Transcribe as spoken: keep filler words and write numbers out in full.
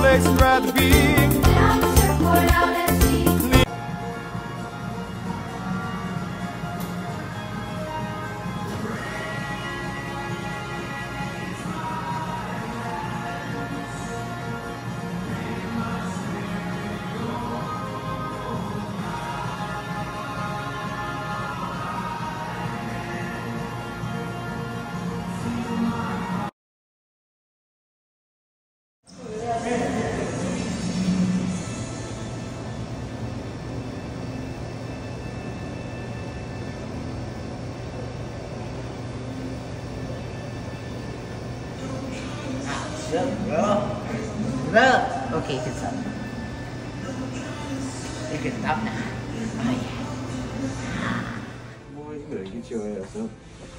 place I'd rather be. Down the surfboard out at sea. Được, được. Được. Ok, good stuff. Good stuff now. Oh yeah. Boy, you better get your ass up.